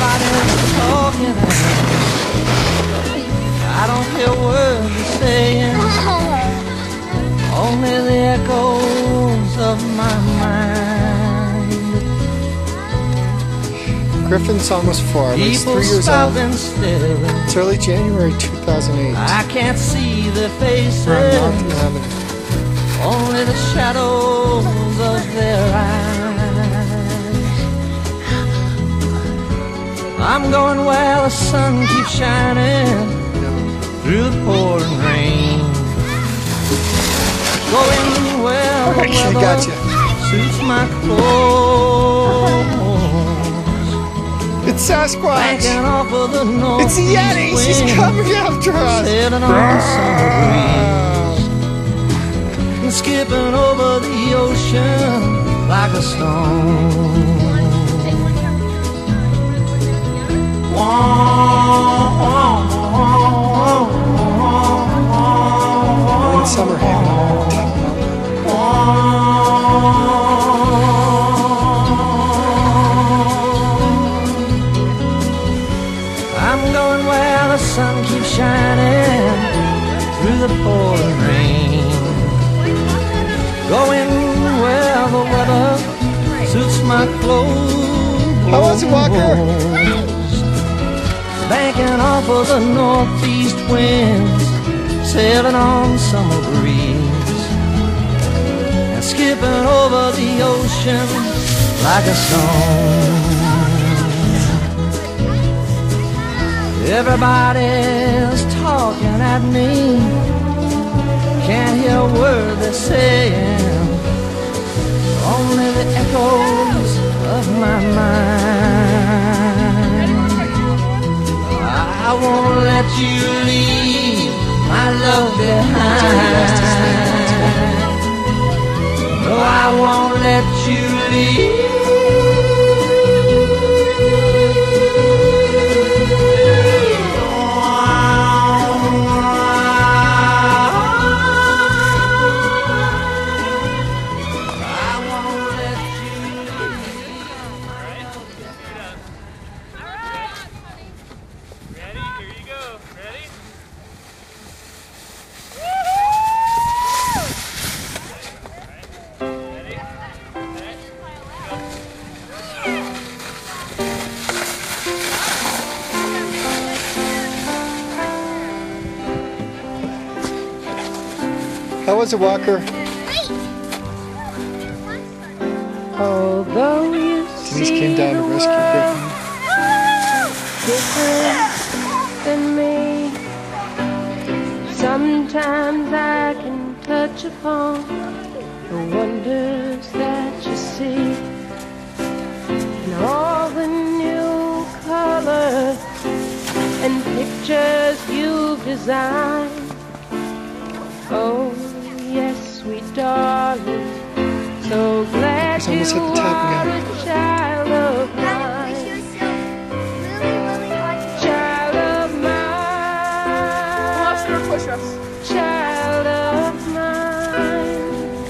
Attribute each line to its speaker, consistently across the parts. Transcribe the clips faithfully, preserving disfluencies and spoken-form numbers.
Speaker 1: Everybody's talking at me. I don't hear words they're saying, only the echoes of my mind.
Speaker 2: Griffin's almost four. He's three years old. It's early January two thousand eight.
Speaker 1: I can't see their faces, only the shadows of their eyes. I'm going where the sun keeps shining through the pouring rain. Going where the weather
Speaker 2: gotcha.
Speaker 1: suits my clothes.
Speaker 2: It's Sasquatch!
Speaker 1: Off of the
Speaker 2: it's the Yeti! She's coming after us!
Speaker 1: Sailing on summer breeze, and skipping over the ocean like a stone.
Speaker 2: In summer haven.
Speaker 1: I'm going where the sun keeps shining through the pouring rain. Going where the weather suits my clothes.
Speaker 2: How was it, Walker?
Speaker 1: Banking off of the northeast winds, sailing on summer breeze, and skipping over the ocean like a stone. Everybody's talking at me, can't hear a word they're saying, only the echoes of my mind. I won't let you leave my love behind. No, I won't let you leave.
Speaker 2: How was it, Walker?
Speaker 3: Although you
Speaker 2: Denise came down to rescue Griffin.
Speaker 3: Different than me, sometimes I can touch upon the wonders that you see, and all the new colors and pictures you've designed. Oh, yes, sweet darling, so glad you are a child of mine. Child of mine. Child of mine.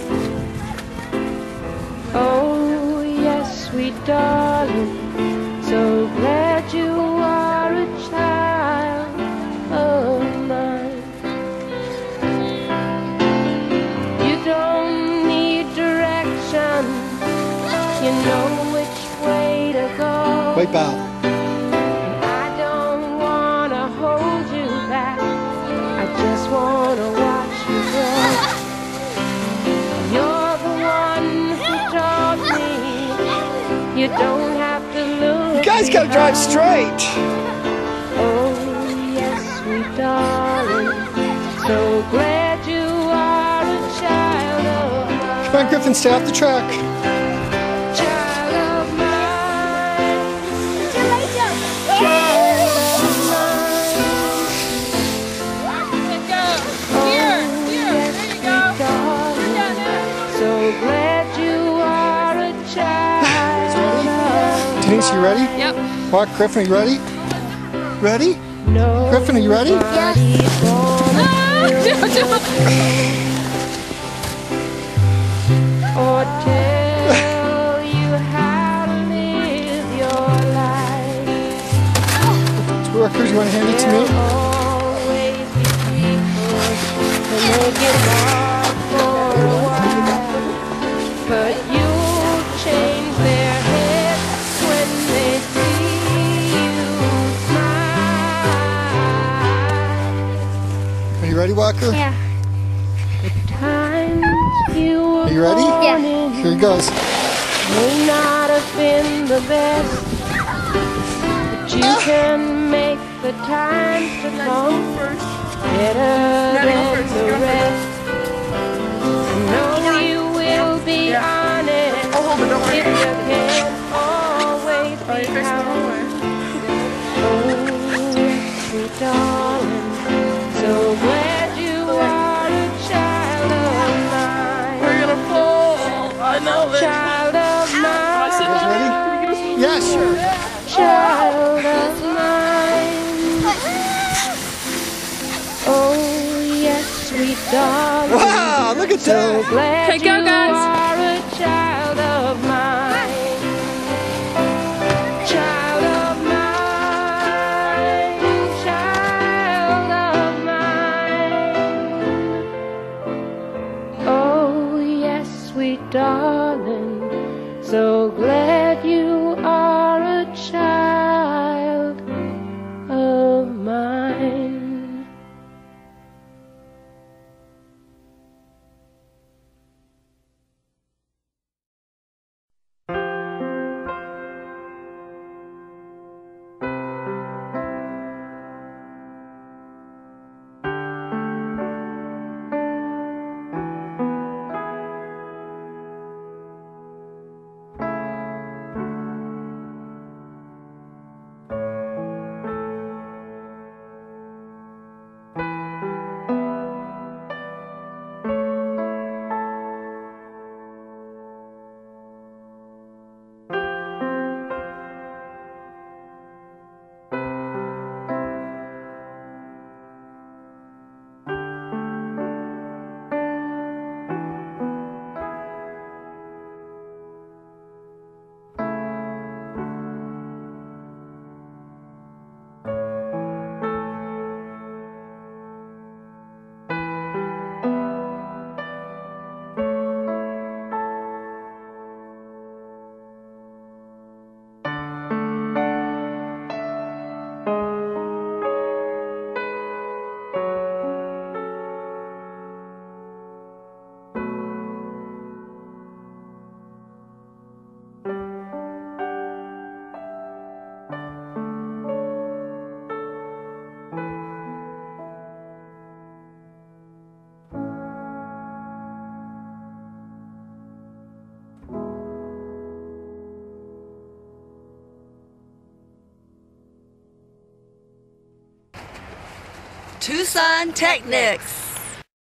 Speaker 3: Oh, yes, sweet darling, so glad you are a child of mine. You know which way to go.
Speaker 2: Wipe out.
Speaker 3: I don't want to hold you back, I just want to watch you grow. You're the one who taught me you don't have to look.
Speaker 2: You guys gotta drive straight.
Speaker 3: Oh, yes, sweet darling, so glad you are a child of mine.
Speaker 2: Come on, Griffin, stay off the track. Denise, you ready?
Speaker 4: Yep.
Speaker 2: Walk, Griffin, are you ready? Ready?
Speaker 3: No.
Speaker 2: Griffin, are you ready?
Speaker 4: Yes.
Speaker 3: Or tell you how to live your life.
Speaker 2: Walker, you want to hand it to me?
Speaker 3: Always be people who make it hard for a while, but you change their heads when they see you smile.
Speaker 2: Are you ready, Walker?
Speaker 4: Yeah.
Speaker 3: The times you were
Speaker 2: Are you ready?
Speaker 4: Yeah.
Speaker 2: Here it goes.
Speaker 3: may not have been the best, but you
Speaker 2: Ah.
Speaker 3: can make the times to come better than the rest. I know you will be honest if you can't always be kind. Oh, sweet darling, so glad you are a child of mine. We're gonna fall. I know it. Child of mine.
Speaker 2: You guys ready? Yeah, sure.
Speaker 3: Child of mine. Oh, yes, sweet darling.
Speaker 2: Wow, look at
Speaker 3: So
Speaker 2: that.
Speaker 3: glad
Speaker 4: Okay, go,
Speaker 3: you
Speaker 4: guys.
Speaker 3: are a child of mine. Child of mine. Child of mine. Oh, yes, sweet darling. So glad you are a child of mine.
Speaker 5: Tucson Technics.